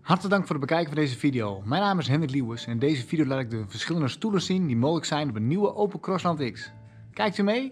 Hartelijk dank voor het bekijken van deze video. Mijn naam is Hendrik Liewes en in deze video laat ik de verschillende stoelen zien die mogelijk zijn op een nieuwe Opel Crossland X. Kijkt u mee?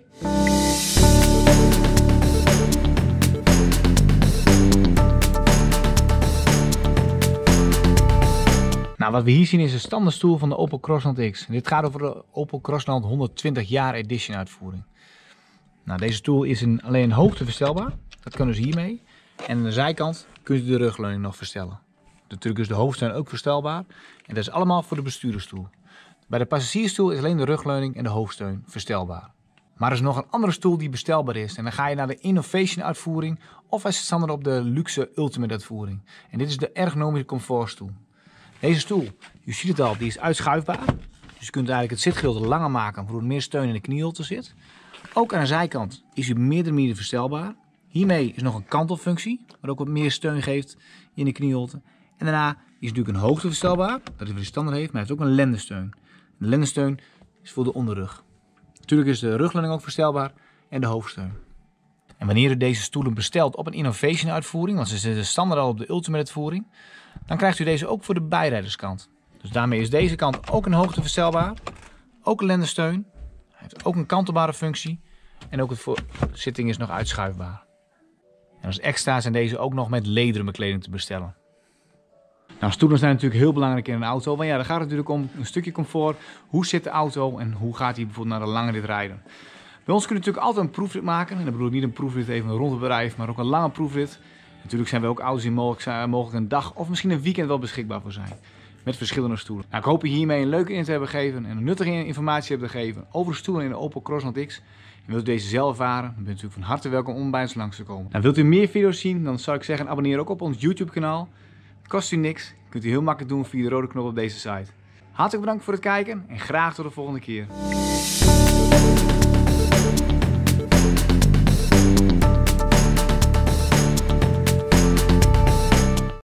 Nou, wat we hier zien is een standaardstoel van de Opel Crossland X. Dit gaat over de Opel Crossland 120 jaar edition uitvoering. Nou, deze stoel is alleen hoogte verstelbaar. Dat kan dus hiermee. En aan de zijkant kunt u de rugleuning nog verstellen. Natuurlijk is de hoofdsteun ook verstelbaar. En dat is allemaal voor de bestuurdersstoel. Bij de passagiersstoel is alleen de rugleuning en de hoofdsteun verstelbaar. Maar er is nog een andere stoel die bestelbaar is. En dan ga je naar de Innovation uitvoering of hij zit standaard op de luxe Ultimate uitvoering. En dit is de ergonomische comfortstoel. Deze stoel, u ziet het al, die is uitschuifbaar. Dus je kunt eigenlijk het zitgedeelte langer maken, waardoor er meer steun in de knieholte zit. Ook aan de zijkant is hij op meerdere manieren verstelbaar. Hiermee is nog een kantelfunctie, wat ook wat meer steun geeft in de knieholte. En daarna is natuurlijk een hoogte verstelbaar, dat is wat hij standaard heeft, maar hij heeft ook een lendensteun. De lendensteun is voor de onderrug. Natuurlijk is de rugleuning ook verstelbaar en de hoofdsteun. En wanneer u deze stoelen bestelt op een Innovation uitvoering, want ze zitten standaard al op de Ultimate uitvoering, dan krijgt u deze ook voor de bijrijderskant. Dus daarmee is deze kant ook een hoogte verstelbaar, ook een lendensteun, hij heeft ook een kantelbare functie en ook het voor zitting is nog uitschuifbaar. En als extra zijn deze ook nog met lederen bekleding te bestellen. Nou, stoelen zijn natuurlijk heel belangrijk in een auto, want ja, dan gaat het natuurlijk om een stukje comfort. Hoe zit de auto en hoe gaat hij bijvoorbeeld naar een lange rit rijden? Bij ons kun je natuurlijk altijd een proefrit maken. En dan bedoel ik niet een proefrit even rond het bedrijf, maar ook een lange proefrit. Natuurlijk zijn we ook auto's die mogelijk een dag of misschien een weekend wel beschikbaar voor zijn. Met verschillende stoelen. Nou, ik hoop je hiermee een leuke in te hebben gegeven en een nuttige informatie hebben gegeven over de stoelen in de Opel Crossland X. En wilt u deze zelf ervaren, dan bent u natuurlijk van harte welkom om bij ons langs te komen. Nou, wilt u meer video's zien, dan zou ik zeggen abonneer ook op ons YouTube kanaal. Het kost u niks, kunt u heel makkelijk doen via de rode knop op deze site. Hartelijk bedankt voor het kijken en graag tot de volgende keer.